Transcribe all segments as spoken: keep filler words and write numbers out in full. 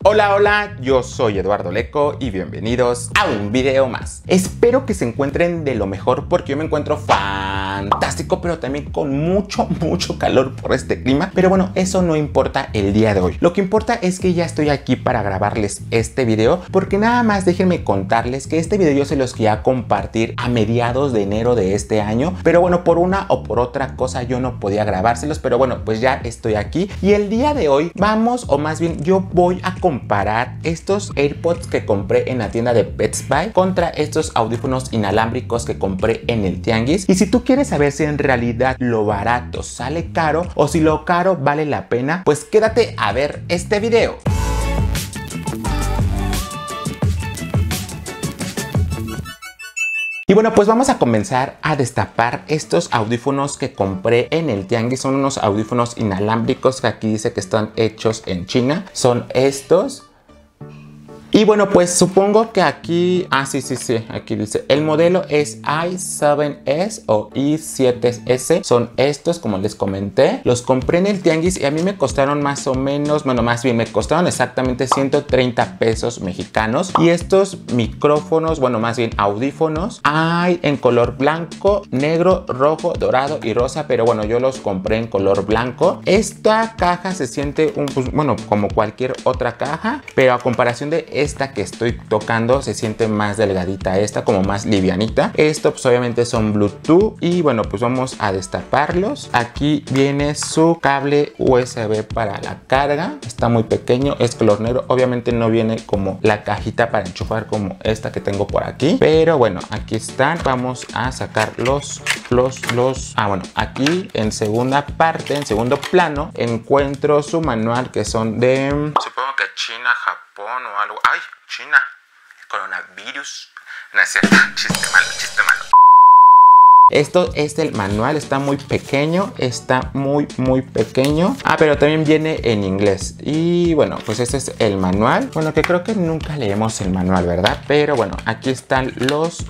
Hola, hola, yo soy Eduardo Leco y bienvenidos a un video más. Espero que se encuentren de lo mejor porque yo me encuentro fantástico, pero también con mucho, mucho calor por este clima. Pero bueno, eso no importa el día de hoy. Lo que importa es que ya estoy aquí para grabarles este video, porque nada más déjenme contarles que este video yo se los quería compartir a mediados de enero de este año. Pero bueno, por una o por otra cosa yo no podía grabárselos, pero bueno, pues ya estoy aquí. Y el día de hoy vamos, o más bien yo voy a comparar estos AirPods que compré en la tienda de Best Buy contra estos audífonos inalámbricos que compré en el tianguis. Y si tú quieres saber si en realidad lo barato sale caro o si lo caro vale la pena, pues quédate a ver este video. Y bueno, pues vamos a comenzar a destapar estos audífonos que compré en el tianguis. Son unos audífonos inalámbricos que aquí dice que están hechos en China. Son estos. Y bueno, pues supongo que aquí, ah sí, sí, sí, aquí dice, el modelo es i siete S o i siete S, son estos como les comenté, los compré en el tianguis y a mí me costaron más o menos, bueno, más bien me costaron exactamente ciento treinta pesos mexicanos. Y estos micrófonos, bueno, más bien audífonos, hay en color blanco, negro, rojo, dorado y rosa, pero bueno, yo los compré en color blanco. Esta caja se siente, un, pues, bueno, como cualquier otra caja, pero a comparación de esta que estoy tocando se siente más delgadita, esta como más livianita. Estos pues obviamente son Bluetooth y bueno, pues vamos a destaparlos. Aquí viene su cable U S B para la carga, está muy pequeño, es color negro, obviamente no viene como la cajita para enchufar como esta que tengo por aquí, pero bueno, aquí están. Vamos a sacar los los los ah bueno, aquí en segunda parte, en segundo plano encuentro su manual, que son de, supongo que China, Japón o algo. ¡Ay! China. Coronavirus. No es cierto. Chiste malo, chiste malo. Esto es el manual, está muy pequeño, está muy muy pequeño. Ah, pero también viene en inglés. Y bueno, pues este es el manual. Bueno, que creo que nunca leemos el manual, ¿verdad? Pero bueno, aquí están los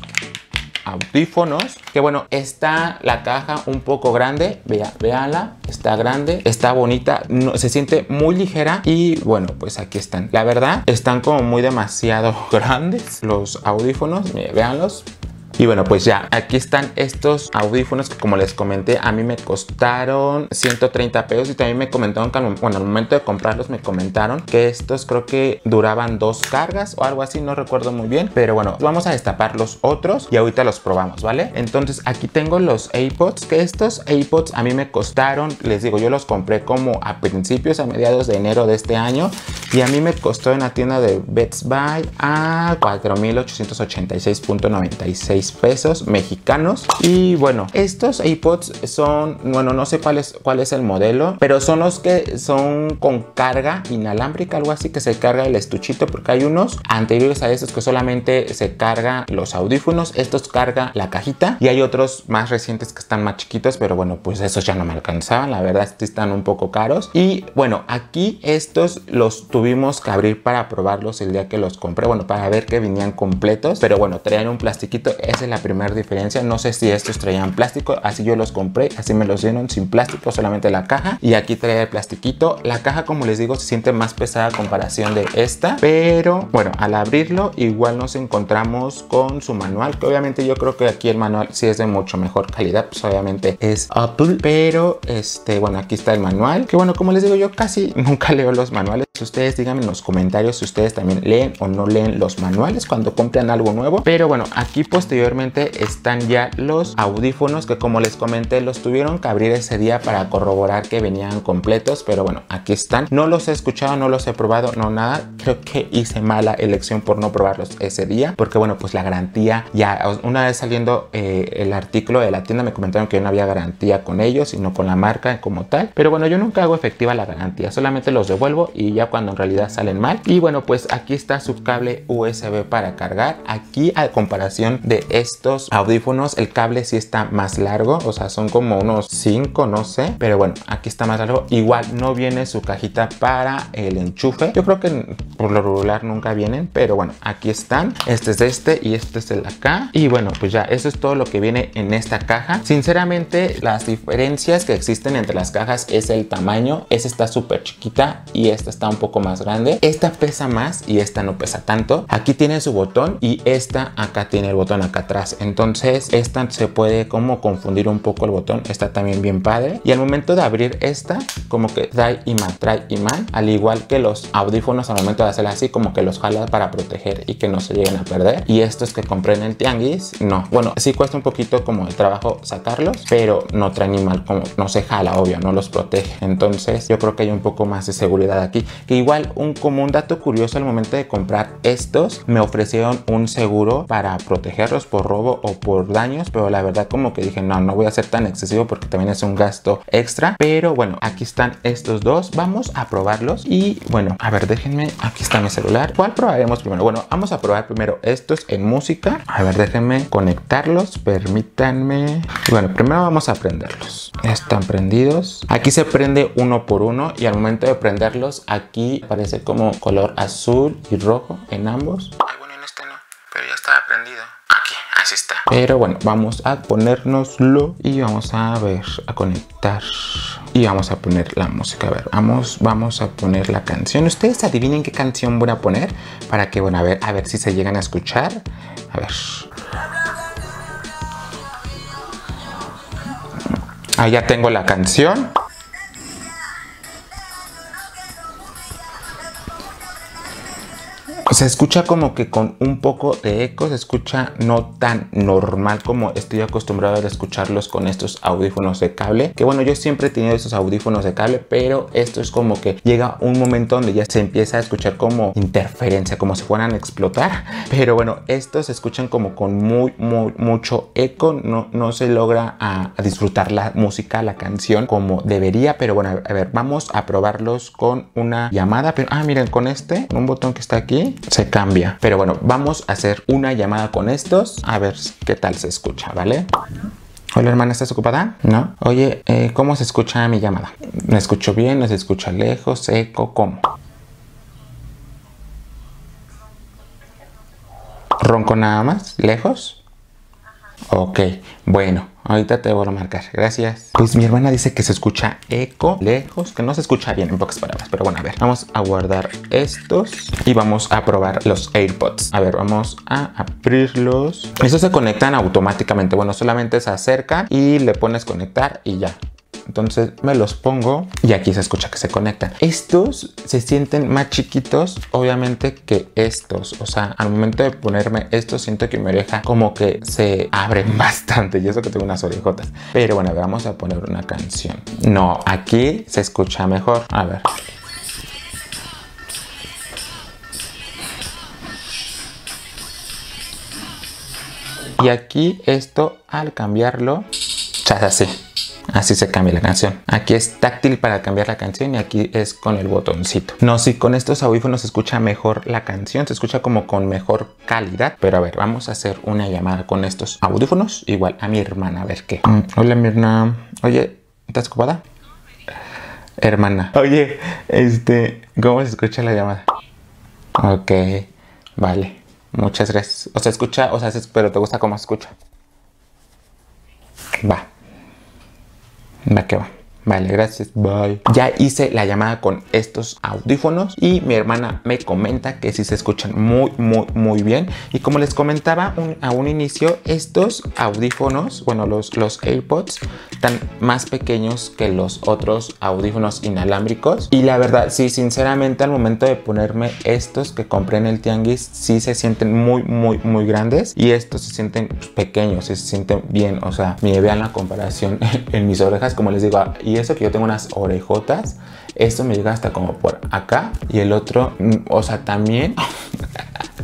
audífonos, que bueno, está la caja un poco grande, vea, véanla, está grande, está bonita, no, se siente muy ligera. Y bueno, pues aquí están, la verdad están como muy demasiado grandes los audífonos, mire, véanlos. Y bueno, pues ya, aquí están estos audífonos que, como les comenté, a mí me costaron ciento treinta pesos. Y también me comentaron que, bueno, al momento de comprarlos me comentaron que estos creo que duraban dos cargas o algo así, no recuerdo muy bien. Pero bueno, vamos a destapar los otros y ahorita los probamos, ¿vale? Entonces aquí tengo los AirPods, que estos AirPods a mí me costaron, les digo, yo los compré como a principios, a mediados de enero de este año. Y a mí me costó en la tienda de Best Buy a cuatro mil ochocientos ochenta y seis punto noventa y seis pesos mexicanos. Y bueno, estos AirPods son, bueno, no sé cuál es, cuál es el modelo, pero son los que son con carga inalámbrica, algo así, que se carga el estuchito, porque hay unos anteriores a estos que solamente se carga los audífonos, estos carga la cajita, y hay otros más recientes que están más chiquitos, pero bueno, pues esos ya no me alcanzaban, la verdad están un poco caros. Y bueno, aquí estos los tuvimos que abrir para probarlos el día que los compré, bueno, para ver que venían completos, pero bueno, traían un plastiquito. Esa es la primera diferencia. No sé si estos traían plástico, así yo los compré, así me los dieron sin plástico, solamente la caja, y aquí traía el plastiquito. La caja, como les digo, se siente más pesada a comparación de esta, pero bueno, al abrirlo igual nos encontramos con su manual, que obviamente yo creo que aquí el manual sí es de mucho mejor calidad, pues obviamente es Apple, pero este, bueno, aquí está el manual, que bueno, como les digo, yo casi nunca leo los manuales. Ustedes díganme en los comentarios si ustedes también leen o no leen los manuales cuando compran algo nuevo. Pero bueno, aquí posteriormente están ya los audífonos, que como les comenté, los tuvieron que abrir ese día para corroborar que venían completos, pero bueno, aquí están. No los he escuchado, no los he probado, no nada. Creo que hice mala elección por no probarlos ese día, porque bueno, pues la garantía, ya una vez saliendo eh, el artículo de la tienda me comentaron que no había garantía con ellos, sino con la marca como tal. Pero bueno, yo nunca hago efectiva la garantía, solamente los devuelvo y ya cuando en realidad salen mal. Y bueno, pues aquí está su cable U S B para cargar. Aquí, a comparación de estos audífonos el cable sí está más largo, o sea, son como unos cinco, no sé, pero bueno, aquí está más largo. Igual no viene su cajita para el enchufe. Yo creo que por lo regular nunca vienen, pero bueno, aquí están. Este es este y este es el de acá. Y bueno, pues ya, eso es todo lo que viene en esta caja. Sinceramente, las diferencias que existen entre las cajas es el tamaño. Esta está súper chiquita y esta está un poco más grande. Esta pesa más y esta no pesa tanto. Aquí tiene su botón y esta acá tiene el botón acá atrás. Entonces esta se puede como confundir un poco el botón. Está también bien padre. Y al momento de abrir esta, como que trae imán, trae imán. Al igual que los audífonos, al momento de hacerla así, como que los jala para proteger y que no se lleguen a perder. Y estos que compré en el tianguis, no. Bueno, sí cuesta un poquito como el trabajo sacarlos, pero no traen imán, como no se jala, obvio, no los protege. Entonces yo creo que hay un poco más de seguridad aquí. Que igual, un, como un dato curioso, al momento de comprar estos, me ofrecieron un seguro para protegerlos por robo o por daños, pero la verdad como que dije, no, no voy a ser tan excesivo porque también es un gasto extra. Pero bueno, aquí están estos dos, vamos a probarlos. Y bueno, a ver, déjenme, aquí está mi celular. ¿Cuál probaremos primero? Bueno, vamos a probar primero estos en música. A ver, déjenme conectarlos, permítanme. Y bueno, primero vamos a prenderlos. Están prendidos. Aquí se prende uno por uno y al momento de prenderlos, aquí aparece como color azul y rojo en ambos. Ay, bueno, en este no, pero ya estaba prendido. Aquí, así está. Pero bueno, vamos a ponérnoslo y vamos a ver, a conectar. Y vamos a poner la música. A ver, vamos, vamos a poner la canción. Ustedes adivinen qué canción voy a poner para que, bueno, a ver, a ver si se llegan a escuchar. A ver. Ahí ya tengo la canción. Se escucha como que con un poco de eco, se escucha no tan normal como estoy acostumbrado a escucharlos con estos audífonos de cable. Que bueno, yo siempre he tenido estos audífonos de cable, pero esto es como que llega un momento donde ya se empieza a escuchar como interferencia, como si fueran a explotar. Pero bueno, estos se escuchan como con muy, muy, mucho eco. No, no se logra a, a disfrutar la música, la canción como debería. Pero bueno, a ver, vamos a probarlos con una llamada. Pero, ah, miren, con este, un botón que está aquí, se cambia. Pero bueno, vamos a hacer una llamada con estos a ver qué tal se escucha, ¿vale? Hola, hermana, ¿estás ocupada? ¿No? Oye, eh, ¿cómo se escucha mi llamada? ¿Me escucho bien? ¿No se escucha lejos? ¿Eco? ¿Cómo? ¿Ronco nada más? ¿Lejos? Ok, bueno, ahorita te voy a marcar, gracias. Pues mi hermana dice que se escucha eco, lejos, que no se escucha bien, en pocas palabras. Pero bueno, a ver, vamos a guardar estos y vamos a probar los AirPods. A ver, vamos a abrirlos. Estos se conectan automáticamente, bueno, solamente se acercan y le pones conectar y ya. Entonces me los pongo y aquí se escucha que se conectan. Estos se sienten más chiquitos, obviamente, que estos. O sea, al momento de ponerme estos, siento que mi oreja como que se abren bastante. Y eso que tengo unas orejotas. Pero bueno, vamos a poner una canción. No, aquí se escucha mejor. A ver. Y aquí esto, al cambiarlo, ya es así. Así se cambia la canción. Aquí es táctil para cambiar la canción y aquí es con el botoncito. No, si con estos audífonos se escucha mejor la canción, se escucha como con mejor calidad. Pero a ver, vamos a hacer una llamada con estos audífonos. Igual a mi hermana, a ver qué. Mm, hola, Mirna. Oye, ¿estás ocupada? Hermana. Oye, este, ¿cómo se escucha la llamada? Ok, vale. Muchas gracias. O sea, escucha, o sea, pero ¿te gusta cómo se escucha? Va. Va que va. Vale, gracias. Bye. Ya hice la llamada con estos audífonos y mi hermana me comenta que sí se escuchan muy, muy, muy bien. Y como les comentaba un, a un inicio, estos audífonos, bueno, los, los AirPods, están más pequeños que los otros audífonos inalámbricos. Y la verdad, sí, sinceramente, al momento de ponerme estos que compré en el tianguis, sí se sienten muy, muy, muy grandes. Y estos se sienten pequeños, se sienten bien. O sea, me vean la comparación en mis orejas, como les digo. Y eso que yo tengo unas orejotas, esto me llega hasta como por acá y el otro, o sea, también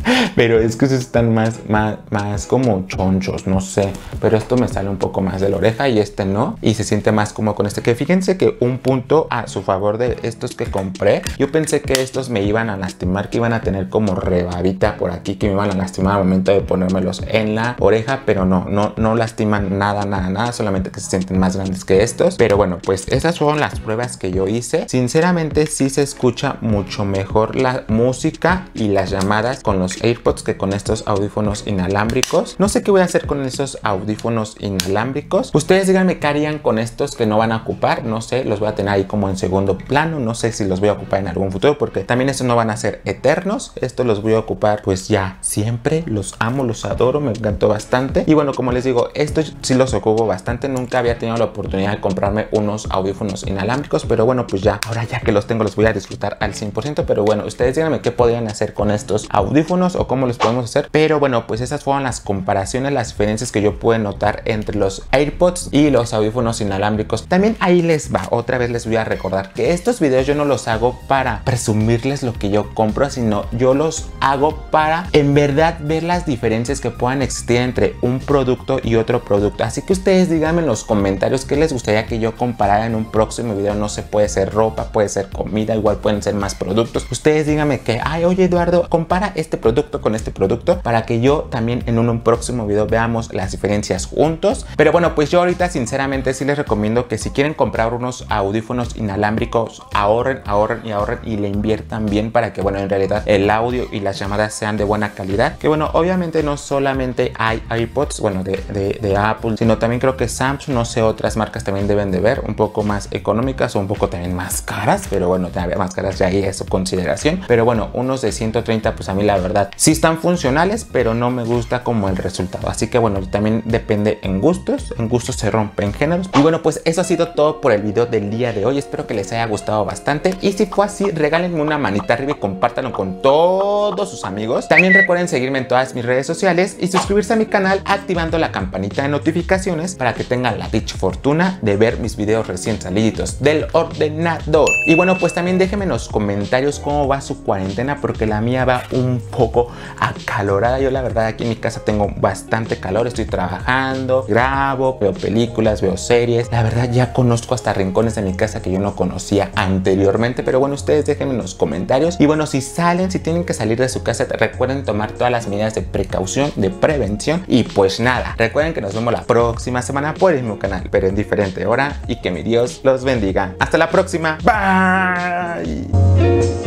Pero es que esos están más, más, más como chonchos, no sé. Pero esto me sale un poco más de la oreja y este no. Y se siente más como con este. Que fíjense que un punto a su favor de estos que compré. Yo pensé que estos me iban a lastimar, que iban a tener como rebabita por aquí, que me iban a lastimar al momento de ponérmelos en la oreja. Pero no, no, no lastiman nada, nada, nada. Solamente que se sienten más grandes que estos. Pero bueno, pues esas fueron las pruebas que yo hice. Sinceramente sí se escucha mucho mejor la música y las llamadas con los AirPods que con estos audífonos inalámbricos. No sé qué voy a hacer con esos audífonos inalámbricos. Ustedes díganme qué harían con estos que no van a ocupar. No sé, los voy a tener ahí como en segundo plano. No sé si los voy a ocupar en algún futuro, porque también estos no van a ser eternos. Estos los voy a ocupar pues ya siempre. Los amo, los adoro, me encantó bastante. Y bueno, como les digo, estos sí los ocupo bastante. Nunca había tenido la oportunidad de comprarme unos audífonos inalámbricos, pero bueno, pues ya, ahora ya que los tengo los voy a disfrutar al cien por ciento. Pero bueno, ustedes díganme qué podrían hacer con estos audífonos o cómo los podemos hacer. Pero bueno, pues esas fueron las comparaciones, las diferencias que yo pude notar entre los AirPods y los audífonos inalámbricos. También ahí les va, otra vez les voy a recordar que estos videos yo no los hago para presumirles lo que yo compro, sino yo los hago para en verdad ver las diferencias que puedan existir entre un producto y otro producto. Así que ustedes díganme en los comentarios qué les gustaría que yo comparara en un próximo video. No sé, puede ser ropa, puede ser comida, igual pueden ser más productos. Ustedes díganme que, ay, oye Eduardo, compara este producto con este producto, para que yo también en un, un próximo video veamos las diferencias juntos. Pero bueno, pues yo ahorita sinceramente sí les recomiendo que si quieren comprar unos audífonos inalámbricos, ahorren, ahorren y ahorren y le inviertan bien, para que bueno, en realidad el audio y las llamadas sean de buena calidad. Que bueno, obviamente no solamente hay AirPods, bueno, de, de, de Apple, sino también creo que Samsung, no sé, otras marcas también deben de ver, un poco más económicas o un poco también más caras, pero bueno, también más caras ya ahí es su consideración. Pero bueno, unos de ciento treinta, pues a mí la verdad sí están funcionales, pero no me gusta como el resultado. Así que bueno, también depende en gustos, en gustos se rompen géneros. Y bueno, pues eso ha sido todo por el video del día de hoy. Espero que les haya gustado bastante, y si fue así, regálenme una manita arriba y compártanlo con todos sus amigos. También recuerden seguirme en todas mis redes sociales y suscribirse a mi canal activando la campanita de notificaciones para que tengan la dicha fortuna de ver mis videos recién saliditos del ordenador. Y bueno, pues también déjenme en los comentarios cómo va su cuarentena, porque la mía va un poco acalorada. Yo la verdad aquí en mi casa tengo bastante calor, estoy trabajando, grabo, veo películas, veo series. La verdad ya conozco hasta rincones de mi casa que yo no conocía anteriormente. Pero bueno, ustedes déjenme en los comentarios. Y bueno, si salen, si tienen que salir de su casa, recuerden tomar todas las medidas de precaución, de prevención. Y pues nada, recuerden que nos vemos la próxima semana por el mismo canal, pero en diferente hora, y que mi Dios los bendiga. Hasta la próxima. Bye.